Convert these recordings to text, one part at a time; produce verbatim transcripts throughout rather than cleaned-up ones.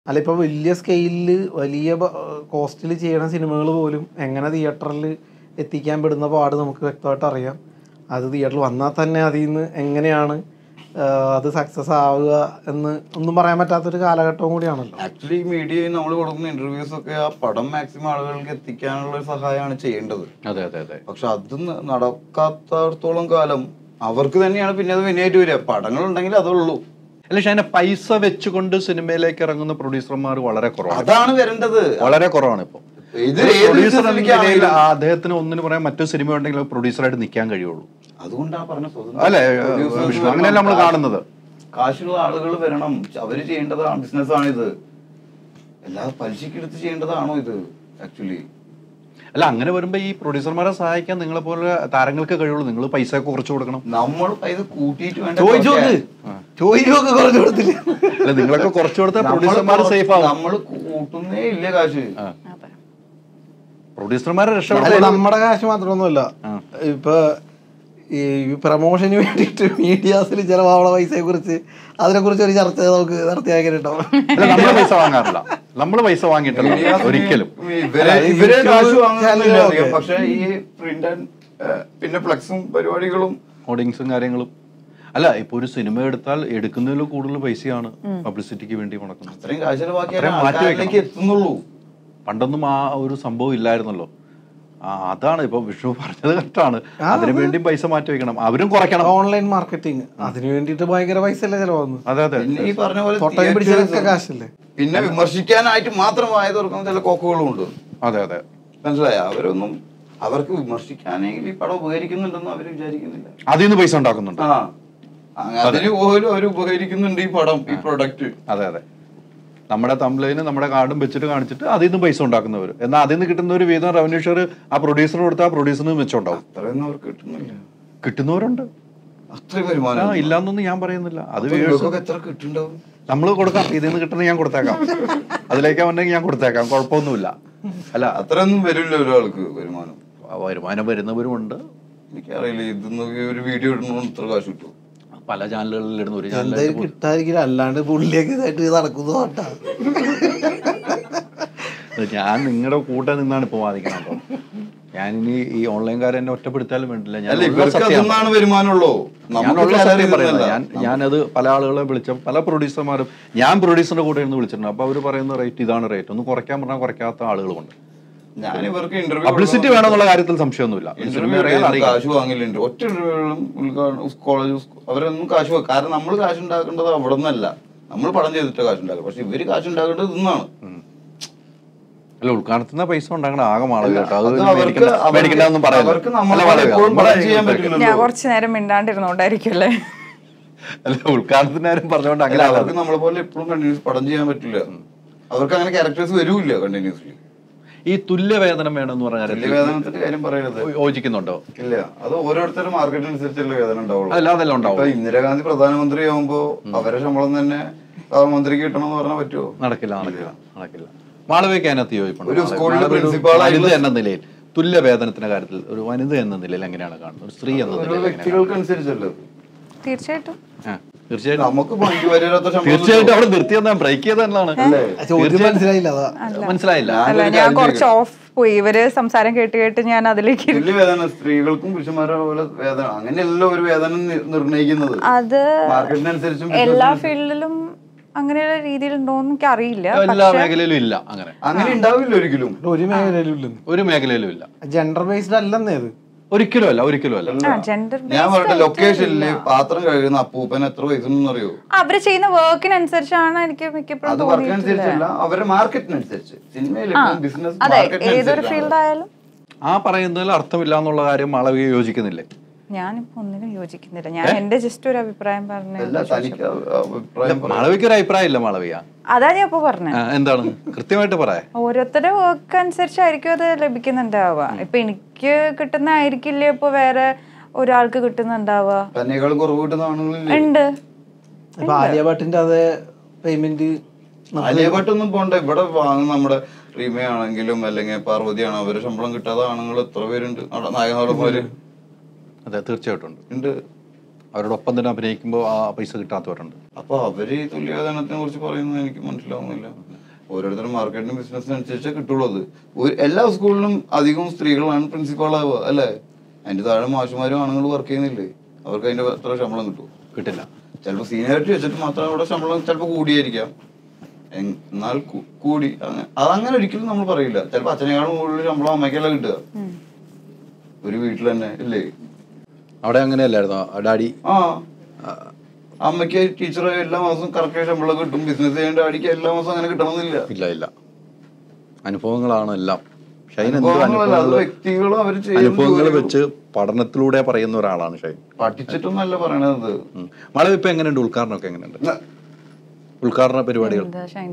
അല്ല ഇപ്പോൾ വലിയ സ്കെയിലിൽ വലിയ കോസ്റ്റിൽ ചെയ്യണ സിനിമകൾ പോലും എങ്ങനെ തിയേറ്ററിൽ എത്തിക്കാൻ പെടുന്ന പാട് നമുക്ക് വ്യക്തമായിട്ട് അറിയാം. അത് തിയേറ്ററിൽ വന്നാൽ തന്നെ അതിൽ നിന്ന് എങ്ങനെയാണ് അത് സക്സസ് ആവുക എന്ന് ഒന്നും പറയാൻ പറ്റാത്തൊരു കാലഘട്ടവും കൂടിയാണല്ലോ. ആക്ച്വലി മീഡിയയിൽ നമ്മൾ കൊടുക്കുന്ന ഇന്റർവ്യൂസ് ഒക്കെ ആ പടം മാക്സിമം ആളുകൾക്ക് എത്തിക്കാനുള്ള ഒരു സഹായമാണ് ചെയ്യേണ്ടത്. അതെ അതെ അതെ. പക്ഷെ അത് നടക്കാത്തടത്തോളം കാലം അവർക്ക് തന്നെയാണ് പിന്നെ അത് വിനയായിട്ട് വരിക. പടങ്ങൾ ഉണ്ടെങ്കിൽ അതുള്ളൂ. അല്ല ഷാനെ, പൈസ വെച്ചുകൊണ്ട് സിനിമയിലേക്ക് ഇറങ്ങുന്ന പ്രൊഡ്യൂസർമാർ വളരെ കുറവാണ്. അതാണ് വരേണ്ടത്. വളരെ കുറവാണ് ഇപ്പൊ. അദ്ദേഹത്തിന് ഒന്നിന് പറയാൻ മറ്റൊരു സിനിമ ഉണ്ടെങ്കിൽ പ്രൊഡ്യൂസറായിട്ട് നിൽക്കാൻ കഴിയുള്ളൂ. അതുകൊണ്ടാണ് പറഞ്ഞ അല്ലേ, അങ്ങനെയല്ല നമ്മൾ കാണുന്നത്. കാശുള്ള ആളുകൾ വരണം, അവര് ചെയ്യേണ്ടതാണ്, ബിസിനസ്സാണിത്. അല്ലാതെ പലിശക്കെടുത്ത് ചെയ്യേണ്ടതാണോ ഇത് ആക്ച്വലി? അല്ല, അങ്ങനെ വരുമ്പോ ഈ പ്രൊഡ്യൂസർമാരെ സഹായിക്കാൻ നിങ്ങളെ പോലെ താരങ്ങൾക്ക് കഴിയുള്ളൂ. നിങ്ങൾ പൈസ കുറച്ച് കൊടുക്കണം. നമ്മൾ പൈസ കൂട്ടിയിട്ട് വേണ്ട. അല്ല, നിങ്ങളൊക്കെ കുറച്ച് കൊടുത്താൽ പ്രൊഡ്യൂസർമാർ സേഫ് ആവും. നമ്മൾ കൂട്ടുന്നേ ഇല്ല കാശ്. പ്രൊഡ്യൂസർമാരെ രക്ഷപ്പെടും. നമ്മുടെ കാശ് മാത്രമൊന്നുമല്ല, ഇപ്പൊ ഈ പ്രമോഷന് വേണ്ടിയിട്ട് മീഡിയാസിൽ ചിലവാവുന്ന പൈസയെ കുറിച്ച് അതിനെ കുറിച്ച് ഒരു ചർച്ച നമുക്ക് നടത്തിയാക്കിട്ടോ. നമ്മള് പൈസ വാങ്ങാറില്ല, നമ്മള് പൈസ വാങ്ങിയിട്ടില്ല ഒരിക്കലും. ഇവരെ കാശ് വാങ്ങുന്നില്ല. പക്ഷെ ഈ പ്രിന്റ് ആൻഡ് പിന്നെ ഫ്ലെക്സും പരിപാടികളും ഹോർഡിങ്സും കാര്യങ്ങളും. അല്ല, ഇപ്പൊ ഒരു സിനിമ എടുത്താൽ എടുക്കുന്നതിൽ കൂടുതൽ പൈസയാണ് പബ്ലിസിറ്റിക്ക് വേണ്ടി മുടക്കുന്നത്. അത്രയും കാശ് മാറ്റി വെക്കണം എത്തുന്നുള്ളൂ. പണ്ടൊന്നും ആ ഒരു സംഭവം ഇല്ലായിരുന്നല്ലോ. ആ അതാണ് ഇപ്പൊ വിഷ്ണു പറഞ്ഞത് കറക്റ്റാണ്. അതിനു വേണ്ടി പൈസ മാറ്റി വെക്കണം, അവരും കുറയ്ക്കണം. ഓൺലൈൻ മാർക്കറ്റിംഗ് അതിന് വേണ്ടിട്ട് ഭയങ്കര പൈസ അല്ലേ ചെലവാകുന്നു. അതെ അതെ. ഈ പറഞ്ഞ പോലെ കാശല്ലേ. പിന്നെ വിമർശിക്കാനായിട്ട് മാത്രം വായ തുറക്കുന്ന ചില കോക്കുകളും ഉണ്ട്. അതെ അതെ, മനസ്സിലായ? അവരൊന്നും അവർക്ക് വിമർശിക്കാനെങ്കിൽ ഈ പടം ഉപകരിക്കുന്നുണ്ടെന്ന് അവര് വിചാരിക്കുന്നില്ല. അതിൽ നിന്ന് പൈസ ഉണ്ടാക്കുന്നുണ്ട്. ആ, അതിന് പോലും അവർ ഉപകരിക്കുന്നുണ്ട് ഈ പടം, ഈ പ്രൊഡക്റ്റ്. അതെ അതെ. നമ്മുടെ തംബ്ലൈന് നമ്മുടെ കാർഡും വെച്ചിട്ട് കാണിച്ചിട്ട് അതിൽ നിന്ന് പൈസ ഉണ്ടാക്കുന്നവർ. എന്നാൽ അതിൽ നിന്ന് കിട്ടുന്ന ഒരു വീതം റവന്യൂ ഷെയർ ആ പ്രൊഡ്യൂസറിന് കൊടുത്താൽ ആ പ്രൊഡ്യൂസറിന് മെച്ചമുണ്ടാവും. അത്രയൊന്നും അവർക്ക് കിട്ടുന്നില്ല. കിട്ടുന്നവരുണ്ട്, അത്രയും വരുമാനം ഇല്ലാന്നൊന്നും ഞാൻ പറയുന്നില്ല. അത് എത്ര കിട്ടുന്നുണ്ടാവും? നമ്മള് കൊടുക്കാം, ഇതിൽ നിന്ന് കിട്ടുന്ന ഞാൻ കൊടുത്തേക്കാം, അതിലേക്ക് ഉണ്ടെങ്കിൽ ഞാൻ കൊടുത്തേക്കാം, കുഴപ്പമൊന്നുമില്ല. അല്ല, അത്രയൊന്നും വരില്ല ഒരാൾക്ക് വരുമാനം. വരുമാനം വരുന്നവരുമുണ്ട്. എനിക്കറിയില്ല, ഇതൊന്നും ഒരു വീഡിയോ ഇടുന്ന ഇത്ര കാശ് കിട്ടും. പല ചാനലുകളിൽ ഇടുന്ന ഒരു ചാനൽ കിട്ടാതിരിക്കില്ല, അല്ലാണ്ട് പുള്ളിയൊക്കെ ഇതായിട്ട് നടക്കുന്നു. ഞാൻ നിങ്ങളുടെ കൂടെ നിന്നാണ് ഇപ്പൊ വാദിക്കണം. ഞാനിനി ഈ ഓൺലൈൻകാരെ എന്നെ ഒറ്റപ്പെടുത്താലും വേണ്ടില്ല. ഞാൻ വരുമാനമുള്ളൂ. ഞാൻ ഞാനത് പല ആളുകളെ വിളിച്ച പല പ്രൊഡ്യൂസർമാരും ഞാൻ പ്രൊഡ്യൂസറിന്റെ കൂടെ ഇരുന്ന് വിളിച്ചിട്ടുണ്ട്. അപ്പൊ അവര് പറയുന്ന റേറ്റ് ഇതാണ് റേറ്റ്, ഒന്ന് കുറയ്ക്കാൻ പറഞ്ഞാൽ കുറയ്ക്കാത്ത ആളുകളുണ്ട്. പബ്ലിസിറ്റി വേണമെന്നുള്ള കാര്യത്തിൽ സംശയമൊന്നുമില്ല. കാശ് വാങ്ങില്ലുണ്ട് ഒറ്റ ഇന്റർവ്യൂകളും കോളേജ് അവരൊന്നും കാശ്, കാരണം നമ്മൾ കാശ് ഉണ്ടാക്കേണ്ടത് അവിടെ നിന്നല്ല, നമ്മൾ പടം ചെയ്തിട്ട് കാശ് ഉണ്ടാക്കുക. പക്ഷെ ഇവര് കാശ് ഉണ്ടാക്കേണ്ടത് ഇന്നാണ്. അല്ല, ഉദ്ഘാടനത്തിന് പൈസ ഉണ്ടാക്കണം ആകെ മാള് കേട്ടോ. ഞാൻ കുറച്ചു നേരം മിണ്ടാണ്ടിരുന്നോണ്ടായിരിക്കും. അല്ല, ഉദ്ഘാടനത്തിന് ആരും പറഞ്ഞോണ്ട് അങ്ങനെ അവർക്ക് നമ്മളെ പോലെ എപ്പോഴും കണ്ടിന്യൂസ് പടം ചെയ്യാൻ പറ്റില്ല. അവർക്ക് അങ്ങനെ ക്യാരക്ടേഴ്സ് വരൂല്ല കണ്ടിന്യൂസ്ലി. ഈ തുല്യവേതനം വേണമെന്ന് പറഞ്ഞാൽ തുല്യവേതനത്തിന്റെ കാര്യം പറയരുത്. യോജിക്കുന്നുണ്ടോ? ഇല്ല, അത് ഓരോരുത്തരുടെ മാർക്കറ്റിനനുസരിച്ചുള്ള വേതനം ഉണ്ടാവുള്ളൂ. അല്ല, അതെല്ലാം ഉണ്ടാവും. ഇപ്പൊ ഇന്ദിരാഗാന്ധി പ്രധാനമന്ത്രി ആവുമ്പോ അവരെ ശമ്പളം തന്നെ മന്ത്രിക്ക് കിട്ടണമെന്ന് പറഞ്ഞാൽ പറ്റുമോ? നടക്കില്ല നടക്കില്ല നടക്കില്ല മാളവിക അതിനകത്ത് യോജിപ്പുണ്ട്. ഒരു സ്കൂളിലെ പ്രിൻസിപ്പാൾ വനിത എന്ന നിലയിൽ തുല്യ വേതനത്തിന്റെ കാര്യത്തിൽ ഒരു വനിത എന്ന നിലയിൽ എങ്ങനെയാണ് കാണുന്നത്? ഒരു സ്ത്രീ എന്ന നിലയിൽ വ്യക്തികൾക്ക് അനുസരിച്ചല്ലോ. തീർച്ചയായിട്ടും തീർച്ചയായിട്ടും നമുക്ക് തീർച്ചയായിട്ടും അവിടെ നിർത്തി തന്നാ ബ്രേക്ക് ചെയ്തതാണ്. മനസ്സിലായില്ല. ഞാൻ കുറച്ച് ഓഫ് പോയി, ഇവര് സംസാരം കേട്ട് കേട്ട് ഞാൻ അതിലേക്ക്. വേതനം സ്ത്രീകൾക്കും പുരുഷന്മാരെ പോലെ വേതനം അങ്ങനെയല്ല ഒരു വേതനം നിർണ്ണയിക്കുന്നത്. അത് മാർക്കറ്റിനനുസരിച്ചും എല്ലാ ഫീൽഡിലും അങ്ങനെയുള്ള രീതിയിൽ ഉണ്ടോന്ന് എനിക്ക് അറിയില്ല. എല്ലാ മേഖലയിലും ഇല്ല. അങ്ങനെ അങ്ങനെ ഉണ്ടാവില്ല ഒരിക്കലും. ഒരു മേഖലയിലും ഇല്ല, ഒരു മേഖലയിലും ഇല്ല. ജെൻഡർ ബേസ്ഡ് അല്ലെന്നേ അത്. ഒരിക്കലും അല്ല, ഒരിക്കലും അല്ല. ഞാൻ പറഞ്ഞ ലൊക്കേഷനില് പാത്രം കഴുകുന്ന അപ്പൂപ്പൻ എത്ര പൈസ അറിയോ? അവര് ചെയ്യുന്ന വർക്കിനനുസരിച്ചാണ് എനിക്ക് മിക്കപ്പോഴും. അത് വർക്കിനനുസരിച്ചല്ല, അവരുടെ മാർക്കറ്റിനനുസരിച്ച്. സിനിമയിൽ ബിസിനസ് ഏതൊരു ഫീൽഡ് ആയാലും ആ പറയുന്നതിൽ അർത്ഥമില്ല എന്നുള്ള കാര്യം മാളവിക യോജിക്കുന്നില്ലേ? ഞാനിപ്പോ ഒന്നിനും യോജിക്കുന്നില്ല. ഞാൻ എന്റെ ജസ്റ്റ് ഒരു അഭിപ്രായം പറഞ്ഞു. മാളവിക ഒരു അഭിപ്രായം ഇല്ല. മാളവിക അതാ ഞാൻ ഇപ്പൊ പറഞ്ഞത്. എന്താണ് കൃത്യമായിട്ട് പറയാ? ഓരോരുത്തരുടെ വർക്ക് അനുസരിച്ചായിരിക്കും അത് ലഭിക്കുന്നുണ്ടാവുക. ഇപ്പൊ എനിക്ക് കിട്ടുന്ന ആയിരിക്കില്ലേ ഇപ്പൊ വേറെ ഒരാൾക്ക് കിട്ടുന്നുണ്ടാവുക. ഉണ്ട്. ആലിയ ഭട്ടിന്റെ അതേ പേയ്മെന്റ് ആലിയ ഭട്ടൊന്നും പോണ്ട. ഇവിടെ വാങ്ങുന്ന നമ്മുടെ റീമയാണെങ്കിലും അല്ലെങ്കിൽ പാർവതിയാണ്, അവര് ശമ്പളം കിട്ടാതെ ആണുങ്ങൾ എത്ര പേരുണ്ട് നായകന്മാര്. അതെ, തീർച്ചയായിട്ടും ഉണ്ട്. അവരോടൊപ്പം തന്നെ അഭിനയിക്കുമ്പോൾ ആ പൈസ കിട്ടാത്തവരുണ്ട്. അപ്പൊ അവര് തുല്യവേതനത്തിനെ കുറിച്ച് പറയുന്നത് എനിക്ക് മനസ്സിലാവുന്നില്ല. ഓരോരുത്തരും മാർക്കറ്റിനും ബിസിനസ്സിനനുസരിച്ചേ കിട്ടുള്ളൂ. അത് ഒരു എല്ലാ സ്കൂളിലും അധികം സ്ത്രീകളാണ് പ്രിൻസിപ്പാളാവുക അല്ലേ? അതിന്റെ താഴെ മാഷുമാരും ആണുങ്ങൾ വർക്ക് ചെയ്യുന്നില്ലേ? അവർക്ക് അതിന്റെ എത്ര ശമ്പളം കിട്ടും? കിട്ടില്ല. ചിലപ്പോൾ സീനിയോറിറ്റി വെച്ചിട്ട് മാത്രം അവിടെ ശമ്പളം ചിലപ്പോൾ കൂടിയായിരിക്കാം, എന്നാൽ കൂടി അതങ്ങനെ ഒരിക്കലും നമ്മൾ പറയില്ല. ചിലപ്പോൾ അച്ഛനേക്കാളും കൂടുതൽ ശമ്പളം അമ്മയ്ക്കല്ല കിട്ടുക ഒരു വീട്ടിൽ തന്നെ ഇല്ലേ? അവിടെ അങ്ങനെയല്ലായിരുന്നോ ഡാഡി? ആ, അമ്മയ്ക്ക് ടീച്ചർ എല്ലാ മാസവും കറക്റ്റ് ശമ്പളം കിട്ടും. ബിസിനസ് ചെയ്യേണ്ട ഡാഡിക്ക് എല്ലാ മാസവും അങ്ങനെ കിട്ടണമെന്നില്ല. ഇല്ല ഇല്ല, അനുഭവങ്ങളാണ് എല്ലാം. വ്യക്തികളും അവർ അനുഭവങ്ങൾ വെച്ച് പഠനത്തിലൂടെ പറയുന്ന ഒരാളാണ് ഷൈൻ. പഠിച്ചിട്ടൊന്നല്ല പറയണത്. മാളവ് ഇപ്പൊ എങ്ങനെയുണ്ട്? ഉദ്ഘാടനം ഒക്കെ എങ്ങനെയുണ്ട്? ഉദ്ഘാടന പരിപാടികൾ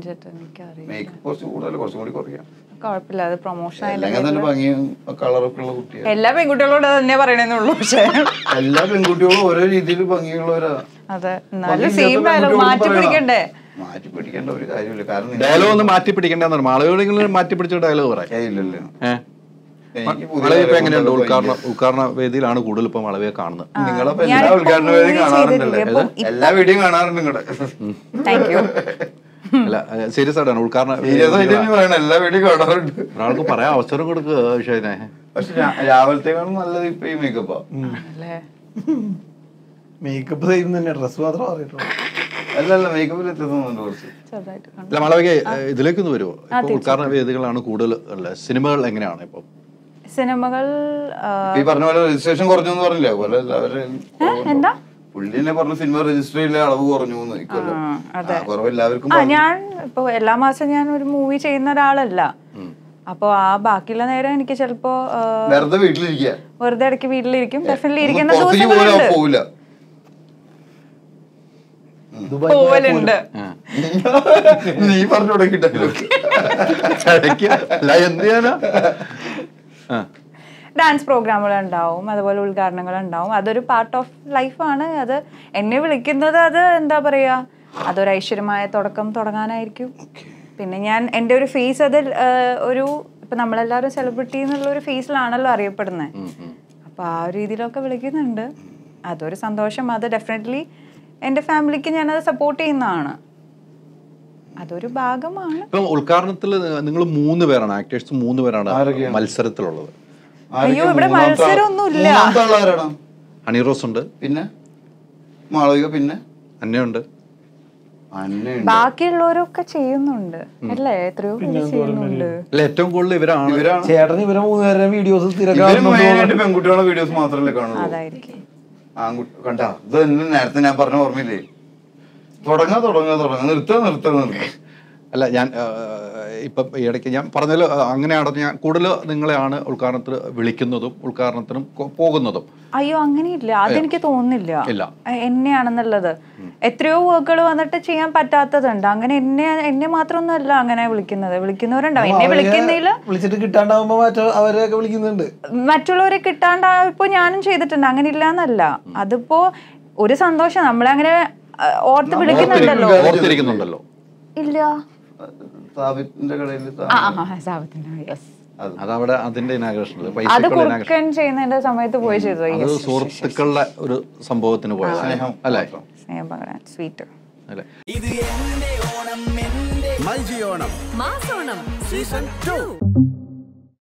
എല്ലാ പെൺകുട്ടികളോട് തന്നെ പറയണെന്നുള്ളൂ. പക്ഷെ എല്ലാ പെൺകുട്ടികളും ഓരോ രീതിയിൽ ഭംഗിയുള്ളവരാ. അതെ, മാറ്റി പിടിക്കണ്ടേ? മാറ്റി പിടിക്കേണ്ട ഒരു കാര്യമില്ല. കാരണം ഡയലോഗ് ഒന്ന് മാറ്റി പിടിക്കേണ്ടെന്നാണ്. മാളവിയോടെങ്കിലും മാറ്റി പിടിച്ച ഡയലോഗ് പറയാം. ഇല്ലല്ലോ. മാളവി ഇപ്പൊ എങ്ങനെയുണ്ട്? ഉദ്ഘാടന ഉദ്ഘാടന വേദിയിലാണ് കൂടുതൽ ഇപ്പൊ മാളവിയെ കാണുന്നത്. നിങ്ങളപ്പോ എല്ലാ ഉദ്ഘാടന വേദി കാണാറുണ്ടല്ലേ? എല്ലാ വീഡിയോ കാണാറുണ്ട് നിങ്ങളുടെ. അല്ല സീരിയസ് ആയിട്ടാണ് ഉദ്ഘാടന എല്ലാ വീഡിയോ കാണാറുണ്ട്. ഒരാൾക്ക് പറയാൻ അവസരം കൊടുക്കുക ഷൈനെ. പക്ഷെ രാവിലത്തെക്കാളും നല്ലത് ഇപ്പൊ ഈ മേക്കപ്പാ. മേക്കപ്പ് ചെയ്യുന്ന ഡ്രസ് മാത്രം അറിയിട്ടുള്ളൂ. അല്ലല്ല, മേക്കപ്പിൽ എത്തുന്നുണ്ട് കുറച്ച്. അല്ല മാളവിക, ഇതിലേക്കൊന്ന് വരുമോ? ഇപ്പൊ ഉദ്ഘാടന വേദികളാണ് കൂടുതൽ ഉള്ളത്. സിനിമകൾ എങ്ങനെയാണ് ഇപ്പൊ? സിനിമകൾ ഈ പറഞ്ഞ പോലെ രജിസ്ട്രേഷൻ കുറഞ്ഞു എന്ന് പറഞ്ഞില്ലേ? അതുപോലെ എല്ലാവരും പുള്ളിനെ പറഞ്ഞ സിനിമ രജിസ്റ്റർ ചെയ്യില്ല, അളവ് കുറഞ്ഞു. ഞാൻ ഇപ്പൊ എല്ലാ മാസം ഞാൻ ഒരു മൂവി ചെയ്യുന്ന ഒരാളല്ല. അപ്പൊ ആ ബാക്കിയുള്ള നേരം എനിക്ക് ചിലപ്പോ വെറുതെ വീട്ടിലിരിക്കുക, വെറുതെ ഇടയ്ക്ക് വീട്ടിലിരിക്കും. ഡെഫിനറ്റ്ലി ഇരിക്കുന്ന ദിവസങ്ങളുണ്ട്. പോവലുണ്ട്. നീ പറഞ്ഞു തുടങ്ങിട്ടല്ലോ. ഡാൻസ് പ്രോഗ്രാമുകൾ ഉണ്ടാവും, അതുപോലെ ഉദ്ഘാടനങ്ങൾ ഉണ്ടാവും. അതൊരു പാർട്ട് ഓഫ് ലൈഫാണ്. അത് എന്നെ വിളിക്കുന്നത് അത് എന്താ പറയാ, അതൊരു ഐശ്വര്യമായ തുടക്കം തുടങ്ങാനായിരിക്കും. പിന്നെ ഞാൻ എൻ്റെ ഒരു ഫേസ് അതിൽ ഒരു ഇപ്പൊ നമ്മളെല്ലാവരും സെലിബ്രിറ്റി എന്നുള്ള ഒരു ഫേസിലാണല്ലോ അറിയപ്പെടുന്നത്. അപ്പൊ ആ ഒരു രീതിയിലൊക്കെ വിളിക്കുന്നുണ്ട്. അതൊരു സന്തോഷം. അത് ഡെഫിനറ്റ്ലി എൻ്റെ ഫാമിലിക്ക് ഞാനത് സപ്പോർട്ട് ചെയ്യുന്നതാണ്. അതൊരു ഭാഗമാണ്. ഇപ്പം ഉദ്ഘാടനത്തിൽ നിങ്ങൾ മൂന്ന് പേരാണ് ആക്ടേഴ്സ്, മൂന്ന് പേരാണ് മത്സരത്തിലുള്ളത്. അയ്യോ, ഇവിടെ മത്സരമൊന്നുമില്ല. ഹണി റോസ് ഉണ്ട്, പിന്നെ മാളവിക, പിന്നെ അന്നയുണ്ട്. ബാക്കിയുള്ളവരൊക്കെ ചെയ്യുന്നുണ്ട് അല്ലേ? എത്രയോ ചെയ്യുന്നുണ്ട്. അല്ല, ഏറ്റവും കൂടുതൽ ഇവരാണ്. ചേട്ടൻ ഇവരെ മൂന്നുപേരുടെ വീഡിയോസ് പെൺകുട്ടികളുടെ വീഡിയോസ് മാത്രമല്ലേ കാണുള്ളൂ. അതായിരിക്കും. കണ്ടാ, ഇത് നേരത്തെ ഞാൻ പറഞ്ഞ ഓർമ്മയില്ലേ? തുടങ്ങാ തുടങ്ങാ തുടങ്ങാ നിർത്താ നിർത്താ നിർത്താ. അല്ല, ഞാൻ ഇപ്പം ഇടയ്ക്ക് ഞാൻ പറഞ്ഞാൽ അങ്ങനെയാണ്. ഞാൻ കൂടുതൽ നിങ്ങളെയാണ് ഉദ്ഘാടനത്തിന് വിളിക്കുന്നതും ഉദ്ഘാടനത്തിനും പോകുന്നതും. അയ്യോ, അങ്ങനെയില്ല. അതെനിക്ക് തോന്നുന്നില്ല എന്നെയാണെന്നുള്ളത്. എത്രയോ വർക്കുകൾ വന്നിട്ട് ചെയ്യാൻ പറ്റാത്തതുണ്ട്. അങ്ങനെ എന്നെ എന്നെ മാത്രമൊന്നും അല്ല അങ്ങനെ വിളിക്കുന്നത്. വിളിക്കുന്നവരുണ്ടാവും. എന്നെ വിളിക്കുന്നില്ല, വിളിച്ചിട്ട് കിട്ടാണ്ടാവുമ്പോ അവരെയൊക്കെ വിളിക്കുന്നുണ്ട്. മറ്റുള്ളവരെ കിട്ടാണ്ടായപ്പോ ഞാനും ചെയ്തിട്ടുണ്ട്. അങ്ങനെ ഇല്ല എന്നല്ല. അതിപ്പോ ഒരു സന്തോഷം. നമ്മളങ്ങനെ ഓർത്ത് വിളിക്കുന്നുണ്ടല്ലോ. ഓർത്തിരിക്കുന്നുണ്ടല്ലോ. ഇല്ല, അതവിടെ അതിന്റെ ഇനാഗ്രേഷൻ അത് കുറുക്കൻ ചെയ്യുന്നതിന്റെ സമയത്ത് പോയി ചെയ്തു. അത് സുഹൃത്തുക്കളുടെ ഒരു സംഭവത്തിന് പോയത് അല്ലേ? സ്നേഹം പകരാൻ സ്വീറ്റ് അല്ലേ? ഇത് എന്റെ ഓണം, എന്റെ മൈജി ഓണം മാസോണം സീസൺ ടു.